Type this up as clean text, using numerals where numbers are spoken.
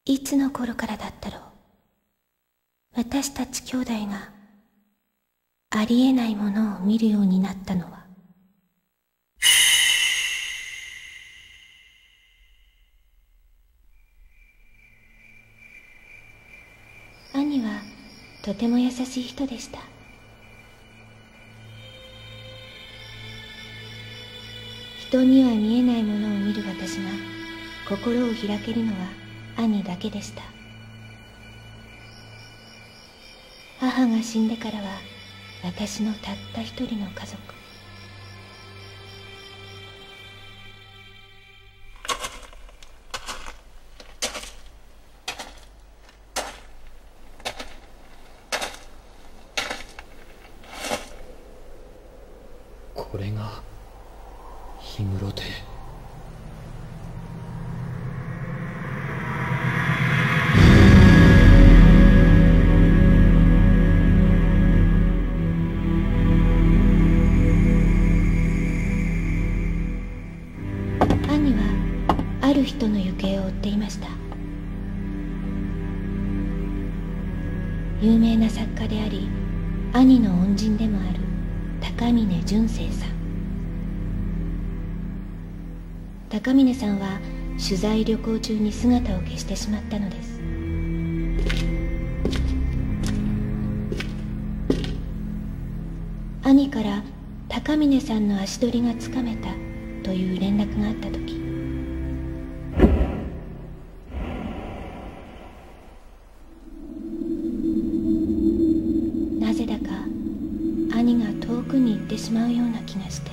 いつの頃からだったろう。私たち兄弟がありえないものを見るようになったのは。兄はとても優しい人でした。人には見えないものを見る私が心を開けるのは兄だけでした。母が死んでからは私のたった一人の家族。 これが氷室亭。 兄はある人の行方を追っていました。有名な作家であり兄の恩人でもある高峰純生さん。高峰さんは取材旅行中に姿を消してしまったのです。兄から高峰さんの足取りがつかめたという連絡があった時、なぜだか兄が遠くに行ってしまうような気がして。